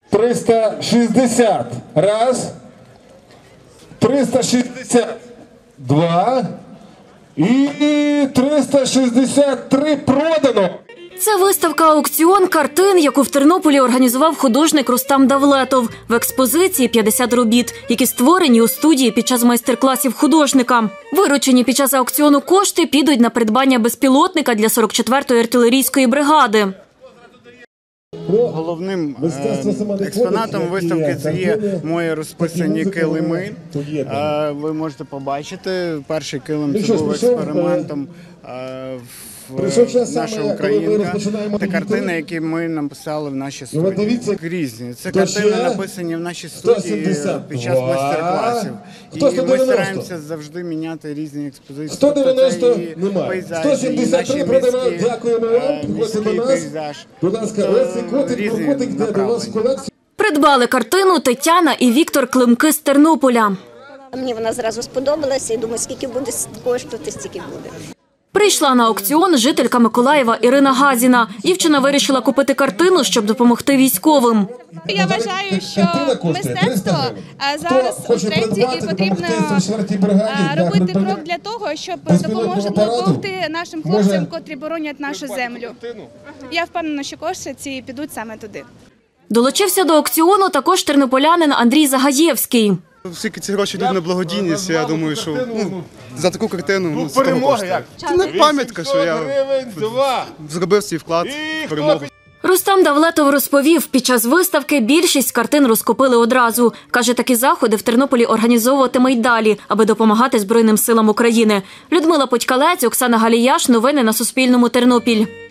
360. Раз. 362. І 363 продано. Це виставка-аукціон картин, яку в Тернополі організував художник Рустам Давлетов. В експозиції 50 робіт, які створені у студії під час майстер-класів художника. Виручені під час аукціону кошти підуть на придбання безпілотника для 44-ї артилерійської бригади. Головним експонатом виставки це є мої розписані килими. Ви можете побачити, перший килим це був експериментом наша Українка. Це картини, які ми написали в нашій студії. Різні. Це картини написані в нашій студії під час майстер-класів. І ми стараємося завжди міняти різні експозиції. 190 немає. 173 продано. Дякуємо вам. Приходьте до нас. Будь ласка, Лесі Котик проходить до вас в колекцію. Придбали картину Тетяна і Віктор Климки з Тернополя. Мені вона зразу сподобалася і думаю, скільки буде коштувати, стільки буде. Прийшла на аукціон жителька Миколаєва Ірина Газіна. Дівчина вирішила купити картину, щоб допомогти військовим. Я вважаю, що мистецтво зараз у тренді і потрібно робити крок для того, щоб допомогти нашим хлопцям, котрі боронять нашу землю. Я впевнена, що кошти ці підуть саме туди. Долучився до аукціону також тернополянин Андрій Загаєвський. Всі ці гроші йдуть на благодійність, я думаю, що за таку картину це того коштує. Це не пам'ятка, що я зробив свій вклад в перемогу. Рустам Давлетов розповів, під час виставки більшість картин розкупили одразу. Каже, такі заходи в Тернополі організовуватиме й далі, аби допомагати Збройним силам України. Людмила Подькалець, Оксана Галіяш. Новини на Суспільному. Тернопіль.